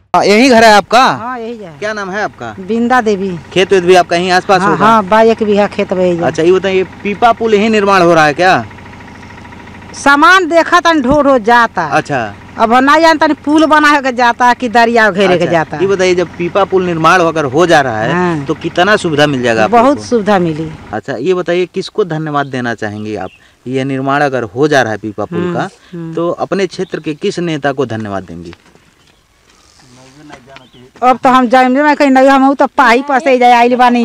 यही घर है आपका? हाँ यही है। क्या नाम है आपका? बिंदा देवी। खेत वेत भी आपका यहीं आसपास होगा? हाँ 1 बीघा खेत वही। अच्छा ये बताइए, पीपा पुल यही निर्माण हो रहा है क्या? सामान देखा था ढो जाता। अच्छा, अब नहीं जानता पुल बना के जाता कि दरिया घेरे के जाता। ये बताइए, जब पीपा पुल निर्माण अगर हो जा रहा है हाँ। तो कितना सुविधा मिल जाएगा? बहुत सुविधा मिली। अच्छा ये बताइए, किसको धन्यवाद देना चाहेंगे आप? ये निर्माण अगर हो जा रहा है पीपा पुल का, तो अपने क्षेत्र के किस नेता को धन्यवाद देंगी? अब तो हम जाए कहीं नहीं, हम तो पाही पर से जाए आइल बानी।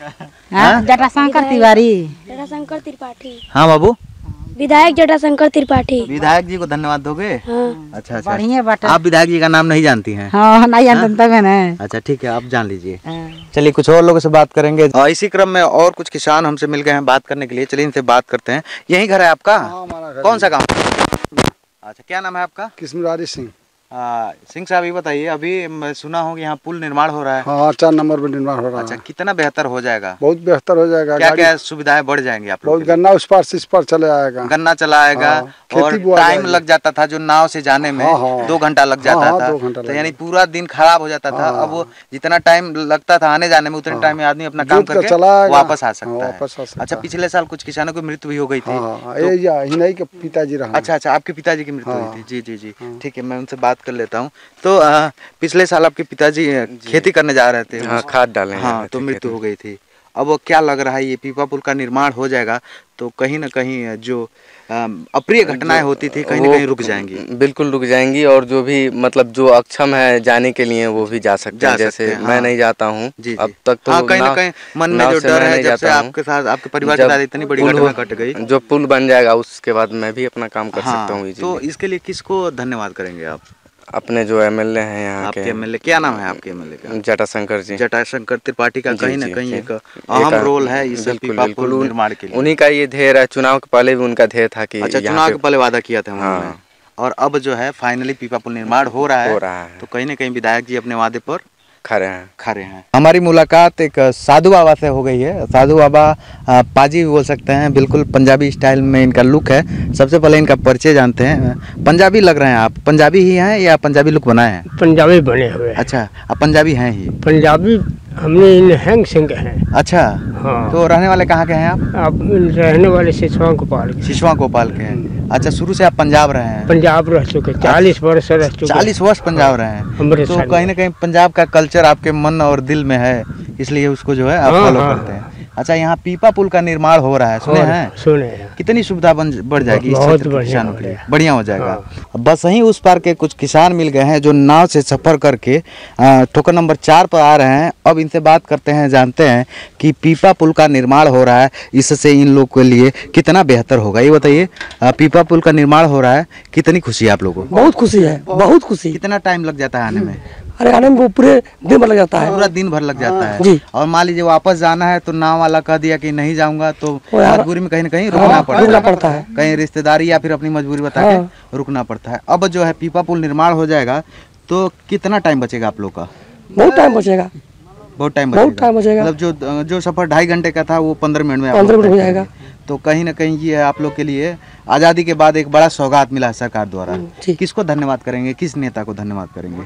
जटाशंकर तिवारी। जटाशंकर त्रिपाठी। हाँ बाबू, विधायक जटाशंकर त्रिपाठी। विधायक जी को धन्यवाद दोगे? हाँ। अच्छा बढ़िया बात। आप विधायक जी का नाम नहीं जानती हैं? हाँ नहीं जानते हैं। अच्छा ठीक है, आप जान लीजिए। चलिए कुछ और लोगों से बात करेंगे। इसी क्रम में और कुछ किसान हमसे मिल गए हैं बात करने के लिए। चलिए इनसे बात करते हैं। यही घर है आपका? कौन सा गाँव? अच्छा क्या नाम है आपका? कृष्णराज सिंह। सिंह साहब ये बताइए, अभी मैं सुना हूँ कि यहाँ पुल निर्माण हो रहा है। हाँ 4 नंबर पर निर्माण हो रहा है। अच्छा कितना बेहतर हो जाएगा? बहुत बेहतर हो जाएगा। क्या क्या सुविधाएं बढ़ जाएंगी आप लोग? बहुत गन्ना उस पार से इस पार चले आएगा। गन्ना चला आएगा। और टाइम लग जाता था जो नाव से जाने में 2 घंटा लग जाता था, तो यानी पूरा दिन खराब हो जाता था। अब वो जितना टाइम लगता था आने जाने में, उतने टाइम में आदमी अपना काम करके वापस आ सकता है। अच्छा पिछले साल कुछ किसानों की मृत्यु भी हो गई थी। हिनाई के पिताजी रहा। अच्छा आपके पिताजी की मृत्यु हुई थी? जी ठीक है, मैं उनसे बात कर लेता हूँ। तो पिछले साल आपके पिताजी खेती करने जा रहे थे। हाँ, खाद डाले। हाँ तो मृत्यु हो गई थी। अब वो क्या लग रहा है, ये पीपा पुल का निर्माण हो जाएगा तो कहीं ना कहीं जो अप्रिय घटनाएं होती थी कहीं ना कहीं रुक जाएंगी? बिल्कुल रुक जाएंगी, और जो भी मतलब जो अक्षम है जाने के लिए वो भी जा सकते हैं। जैसे मैं नहीं जाता हूँ अब तक, तो कहीं ना कहीं मन में जो डर है, जब से आपके साथ आपके परिवार के साथ इतनी बड़ी घटना घट गई, जो पुल बन जाएगा उसके बाद मैं भी अपना काम कर सकता हूँ। तो इसके लिए किसको धन्यवाद करेंगे आप? अपने जो एमएलए हैं यहाँ के। एमएलए क्या नाम है आपके एमएलए का? जटाशंकर जी। जटाशंकर त्रिपाठी का कहीं ना कहीं एक अहम रोल है इस पीपा पुल निर्माण के लिए। उन्हीं का ये ध्येय है। चुनाव के पहले भी उनका ध्येय था कि अच्छा चुनाव के पहले वादा किया था उन्होंने। और अब जो है फाइनली पीपा पुल निर्माण हो रहा है तो कहीं ना कहीं विधायक जी अपने वादे पर खरे हैं। हमारी मुलाकात एक साधु बाबा से हो गई है। साधु बाबा पाजी भी बोल सकते हैं, बिल्कुल पंजाबी स्टाइल में इनका लुक है। सबसे पहले इनका परिचय जानते हैं। पंजाबी लग रहे हैं आप, पंजाबी ही हैं या पंजाबी लुक बनाए हैं? पंजाबी बने हुए। अच्छा आप पंजाबी हैं ही? पंजाबी हमने हैंग सिंह हैं। अच्छा हाँ। तो रहने वाले कहाँ के हैं आप? रहने वाले सिसवा गोपाल के हैं। अच्छा शुरू से आप पंजाब रहे हैं? पंजाब रह चुके 40 वर्ष रह चुके। 40 वर्ष पंजाब रहे हैं। तो कहीं ना कहीं पंजाब का कल्चर आपके मन और दिल में है, इसलिए उसको जो है आप फॉलो करते हैं। अच्छा यहाँ पीपा पुल का निर्माण हो रहा है, सुने हैं? सुने। कितनी सुविधा बढ़ जाएगी किसानों के लिए? बढ़िया हो जाएगा। हाँ। बस वहीं उस पार के कुछ किसान मिल गए हैं जो नाव से सफर करके ठोकर नंबर 4 पर आ रहे हैं। अब इनसे बात करते हैं, जानते हैं कि पीपा पुल का निर्माण हो रहा है, इससे इन लोग के लिए कितना बेहतर होगा। ये बताइए, पीपा पुल का निर्माण हो रहा है, कितनी खुशी है आप लोगों को? बहुत खुशी है, बहुत खुशी। कितना टाइम लग जाता है आने में? अरे आने में पूरे दिन भर लग जाता है। पूरा दिन भर लग जाता है जी। और मान लीजिए वापस जाना है तो नाव वाला कह दिया कि नहीं जाऊंगा, तो मजबूरी में कहीं ना कहीं रुकना पड़ता है। कहीं रिश्तेदारी या फिर अपनी मजबूरी बता के रुकना पड़ता है। अब जो है पीपा पुल निर्माण हो जाएगा तो कितना टाइम बचेगा आप लोग का? बहुत टाइम बचेगा। बहुत टाइम बचेगा। मतलब जो सफर 2.5 घंटे का था वो 15 मिनट में 15 मिनट हो जाएगा। तो कहीं ना कहीं ये आप लोग के लिए आज़ादी के बाद एक बड़ा सौगात मिला है सरकार द्वारा। किसको धन्यवाद करेंगे, किस नेता को धन्यवाद करेंगे?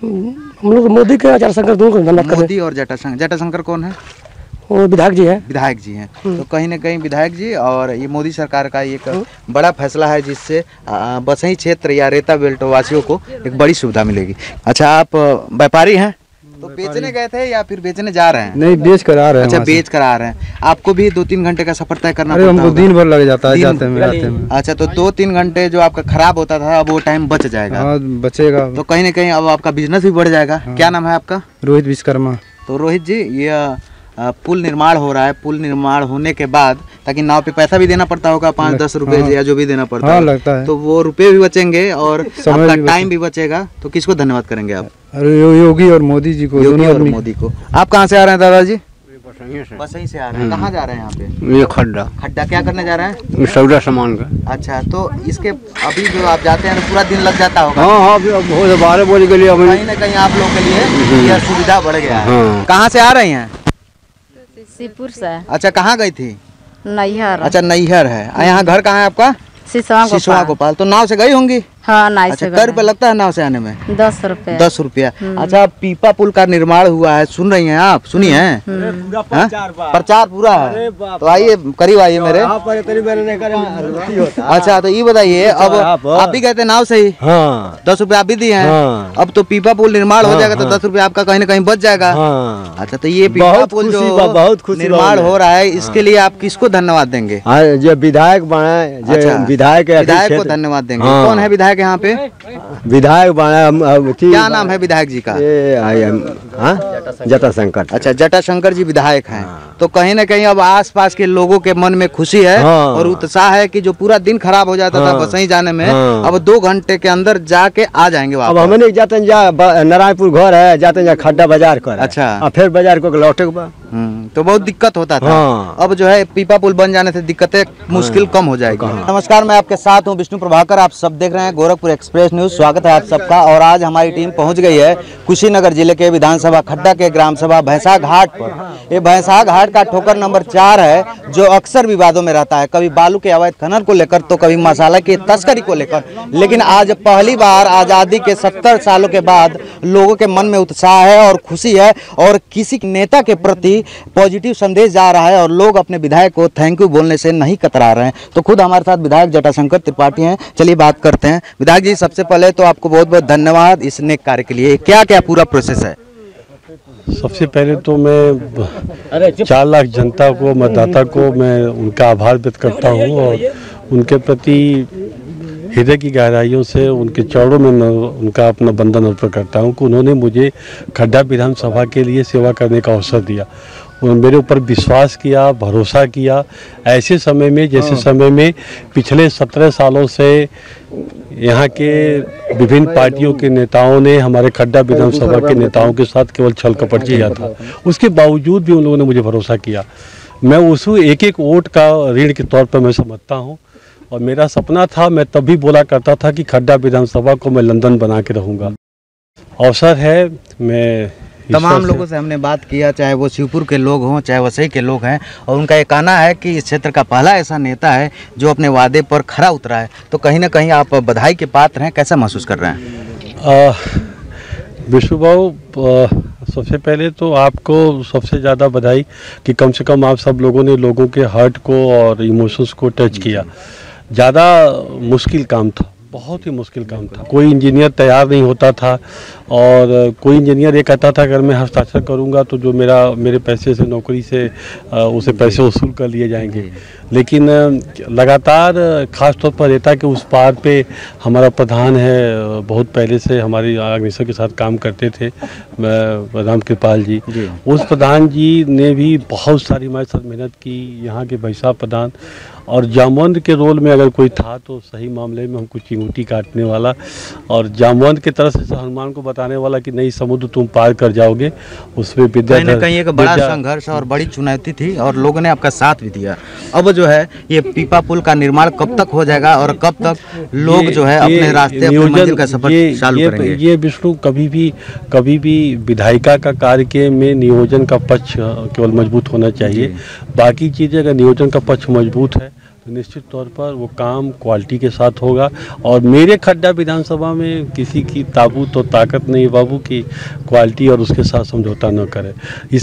हम लोग मोदी के, जटाशंकर दोनों को धन्यवाद करेंगे। मोदी और जटाशंकर कौन है? वो विधायक जी है। विधायक जी हैं। तो कहीं ना कहीं विधायक जी और ये मोदी सरकार का एक बड़ा फैसला है जिससे बसई क्षेत्र या रेता बेल्ट वासियों को एक बड़ी सुविधा मिलेगी। अच्छा आप व्यापारी हैं? तो बेचने गए थे या फिर बेचने जा रहे हैं? नहीं, बेच कर आ रहे हैं। अच्छा बेच कर आ रहे हैं। आपको भी 2-3 घंटे का सफर तय करना पड़ता है? हमको दिन भर लग जाता है जाते में। अच्छा तो 2-3 घंटे जो आपका खराब होता था अब वो टाइम बच जाएगा। हाँ, बचेगा। तो कहीं ना कहीं अब आपका बिजनेस भी बढ़ जाएगा। क्या नाम है आपका? रोहित विश्वकर्मा। तो रोहित जी, ये पुल निर्माण हो रहा है, पुल निर्माण होने के बाद ताकि नाव पे पैसा भी देना पड़ता होगा 5-10 रुपए या जो भी देना पड़ता है, लगता है। तो वो रुपए भी बचेंगे और आपका टाइम भी बचेगा। तो किसको धन्यवाद करेंगे आप? अरे योगी और मोदी जी को। योगी और मोदी को। आप कहाँ से आ रहे हैं दादाजी? बसई से आ रहे हैं। कहाँ जा रहे हैं यहाँ पे? ये खड्डा क्या करने जा रहे हैं? सौदा सामान का। अच्छा तो इसके अभी जो आप जाते हैं तो पूरा दिन लग जाता होगा? हाँ 12 बजे के लिए कहीं ना कहीं आप लोग के लिए यह सुविधा बढ़ गया है। कहाँ से आ रही हैं? शिवपुर से। अच्छा कहाँ गई थी? नैहर। अच्छा नैहर है। यहाँ घर कहाँ है आपका? सिसवा गोपाल। तो नाव से गई होंगी? हाँ नाव से कै रुपया लगता है नाव से आने में? 10 रुपया। 10 रुपया। अच्छा, पीपा पुल का निर्माण हुआ है, सुन रही हैं आप? सुनी है? प्रचार पूरा है, तो आइए करीब आइए मेरे। अच्छा, तो ये बताइए, अब आप भी गए थे नाव से ही? 10 रुपया आप भी दिए हैं। अब तो पीपा पुल निर्माण हो जाएगा तो 10 रुपया आपका कहीं ना कहीं बच जाएगा। अच्छा, तो ये पीपा पुल जो निर्माण हो रहा है, इसके लिए आप किसको धन्यवाद देंगे? जो विधायक बना, विधायक को धन्यवाद देंगे। कौन है विधायक यहाँ पे? विधायक बना, क्या नाम है विधायक जी का? जटाशंकर। अच्छा, जटाशंकर जी विधायक हैं। तो कहीं ना कहीं अब आसपास के लोगों के मन में खुशी है और उत्साह है कि जो पूरा दिन खराब हो जाता था बसई जाने में, अब 2 घंटे के अंदर जाके आ जाएंगे वापस। अब हम नहीं जाते नारायणपुर घर है, जाते हैं खड्डा बाजार कर। अच्छा, फिर बाजार को लौटे के बाद तो बहुत दिक्कत होता था। अब जो है पीपा पुल बन जाने से दिक्कतें मुश्किल कम हो जाएगी। नमस्कार, मैं आपके साथ हूं विष्णु प्रभाकर। आप सब देख रहे हैं गोरखपुर एक्सप्रेस न्यूज। स्वागत है आप सबका। और आज हमारी टीम पहुंच गई है कुशीनगर जिले के विधानसभा खड्डा के ग्राम सभा भैंसा घाट पर। ये भैंसा घाट का ठोकर नंबर 4 है, जो अक्सर विवादों में रहता है, कभी बालू के अवैध खनन को लेकर तो कभी मसाला की तस्करी को लेकर। लेकिन आज पहली बार आजादी के 70 सालों के बाद लोगों के मन में उत्साह है और खुशी है और किसी नेता के प्रति पॉजिटिव संदेश जा रहा है और लोग अपने विधायक को थैंक यू बोलने से नहीं कतरा रहे हैं। तो खुद हमारे साथ विधायक जटाशंकर त्रिपाठी हैं। चलिए बात करते हैं। विधायक जी, सबसे पहले तो आपको बहुत बहुत धन्यवाद इस नेक कार्य के लिए। क्या क्या पूरा प्रोसेस है? सबसे पहले तो मैं 4 लाख जनता को, मतदाता को मैं उनका आभार व्यक्त करता हूँ और उनके प्रति हृदय की गहराइयों से उनके चरणों में उनका अपना बंधन अर्पण करता हूँ कि उन्होंने मुझे खड्डा विधानसभा के लिए सेवा करने का अवसर दिया। उन्होंने मेरे ऊपर विश्वास किया, भरोसा किया। ऐसे समय में, जैसे समय में पिछले 17 सालों से यहाँ के विभिन्न पार्टियों के नेताओं ने हमारे खड्डा विधानसभा के नेताओं के साथ केवल छल कपट किया था, उसके बावजूद भी उन लोगों ने मुझे भरोसा किया। मैं उस एक वोट का ऋण के तौर पर मैं समझता हूँ। और मेरा सपना था, मैं तब भी बोला करता था कि खड्डा विधानसभा को मैं लंदन बना के रहूँगा। अवसर है, मैं तमाम लोगों से हमने बात किया, चाहे वो शिवपुर के लोग हों चाहे वसई के लोग हैं, और उनका ये कहना है कि इस क्षेत्र का पहला ऐसा नेता है जो अपने वादे पर खरा उतरा है। तो कहीं ना कहीं आप बधाई के पात्र हैं, कैसा महसूस कर रहे हैं? विष्णु बाबू, सबसे पहले तो आपको सबसे ज़्यादा बधाई कि कम से कम आप सब लोगों ने लोगों के हार्ट को और इमोशंस को टच किया। ज़्यादा मुश्किल काम था, बहुत ही मुश्किल काम था। कोई इंजीनियर तैयार नहीं होता था और कोई इंजीनियर ये कहता था अगर मैं हस्ताक्षर करूंगा तो जो मेरे पैसे से नौकरी से उसे पैसे वसूल कर लिए जाएंगे। लेकिन लगातार ख़ास तौर पर रहता कि उस पार पे हमारा प्रधान है, बहुत पहले से हमारी ऑर्गेनाइजेशन के साथ काम करते थे, राम कृपाल जी। उस प्रधान जी ने भी बहुत सारी हमारे साथ मेहनत की। यहाँ के भैंसा प्रधान और जामवंत के रोल में अगर कोई था तो सही मामले में हमको चिंगूटी काटने वाला और जामवंत की तरफ से हनुमान को बताने वाला कि नहीं समुद्र तुम पार कर जाओगे। उसमें विद्याधर कहीं एक बड़ा संघर्ष और बड़ी चुनौती थी और लोगों ने आपका साथ भी दिया। अब जो है ये पीपा पुल का निर्माण कब तक हो जाएगा और कब तक लोग जो है अपने रास्ते अपने मंजिल का सफर चालू करेंगे? ये विष्णु कभी भी विधायिका का कार्य में नियोजन का पक्ष केवल मजबूत होना चाहिए। बाकी चीज़ें अगर नियोजन का पक्ष मजबूत है तो निश्चित तौर पर वो काम क्वालिटी के साथ होगा। और मेरे खड्डा विधानसभा में किसी की ताबूत और ताकत नहीं बाबू की क्वालिटी और उसके साथ समझौता न करे।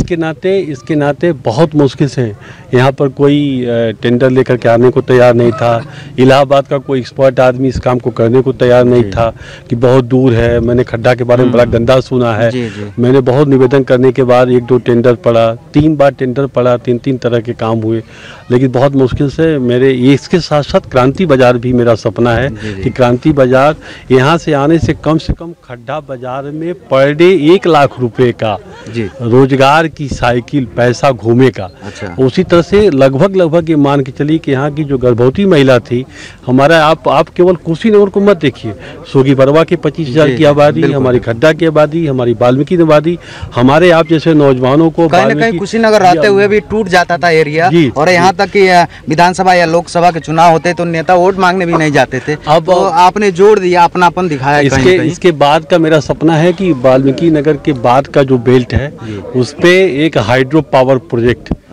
इसके नाते बहुत मुश्किल से यहाँ पर कोई टेंडर लेकर के आने को तैयार नहीं था। इलाहाबाद का कोई एक्सपर्ट आदमी इस काम को करने को तैयार नहीं था कि बहुत दूर है। मैंने खड्डा के बारे में बड़ा गंदा सुना है। मैंने बहुत निवेदन करने के बाद 1-2 टेंडर पड़ा, 3 बार टेंडर पड़ा, 3 तरह के काम हुए। लेकिन बहुत मुश्किल से मेरे इसके साथ साथ क्रांति बाजार भी मेरा सपना है कि क्रांति बाजार यहाँ से आने से कम खड्डा बाजार में पर डे 1 लाख रुपए का रोजगार की साइकिल पैसा घूमे का। उसी तरह से लगभग ये मान के चलिए कि यहाँ की जो गर्भवती महिला थी हमारा, आप केवल कुशीनगर को मत देखिए, सोगी बरवा के 25,000 की आबादी, हमारी खड्डा की आबादी, हमारी वाल्मीकि आबादी, हमारे आप जैसे नौजवानों को कहीं कुशीनगर रहते हुए भी टूट जाता था एरिया। और यहाँ तक कि विधानसभा या लोकसभा के चुनाव होते तो नेता वोट मांगने भी नहीं जाते थे। अब तो आपने जोड़ दिया, अपनापन दिखाया। इसके बाद का मेरा सपना है कि वाल्मीकि नगर के बाद का जो बेल्ट है उस पे एक हाइड्रो पावर प्रोजेक्ट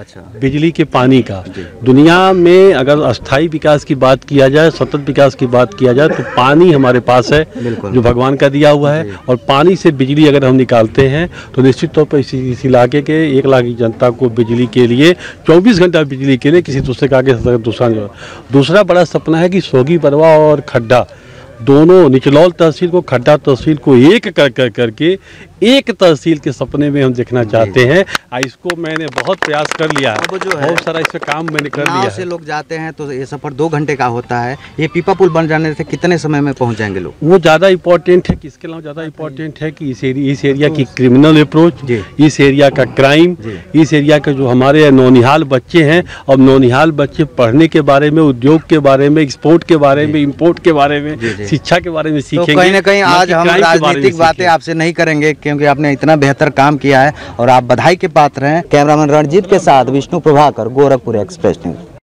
अच्छा। बिजली के पानी का। दुनिया में अगर अस्थायी विकास की बात किया जाए, सतत विकास की बात किया जाए, तो पानी हमारे पास है जो भगवान का दिया हुआ है, और पानी से बिजली अगर हम निकालते हैं तो निश्चित तौर पर इस इलाके के 1 लाख की जनता को बिजली के लिए 24 घंटा बिजली के लिए किसी दूसरे का आगे दूसरा बड़ा सपना है कि सोगी बरवा और खड्डा दोनों, निचलौल तहसील को खड्डा तहसील को एक करके एक तहसील के सपने में हम देखना चाहते हैं। इसको मैंने बहुत प्रयास कर लिया है, बहुत सारा इस पे काम मैंने कर लिया से लोग जाते हैं तो ये सफर 2 घंटे का होता है। ये पीपा पुल बन जाने से कितने समय में पहुंच जाएंगे लोग? वो ज़्यादा इम्पोर्टेंट है कि इसके अलावा ज़्यादा इम्पोर्टेंट है कि इस एरिया की क्रिमिनल अप्रोच, इस एरिया का क्राइम, इस एरिया के जो हमारे नौनिहाल बच्चे हैं, अब नौनिहाल बच्चे पढ़ने के बारे में, उद्योग के बारे में, एक्सपोर्ट के बारे में, इम्पोर्ट के बारे में, शिक्षा के बारे में सीखेंगे। तो कहीं ना कहीं आज हम राजनीतिक बातें आपसे नहीं करेंगे क्योंकि आपने इतना बेहतर काम किया है और आप बधाई के पात्र हैं। कैमरामैन रणजीत के साथ विष्णु प्रभाकर, गोरखपुर एक्सप्रेस न्यूज।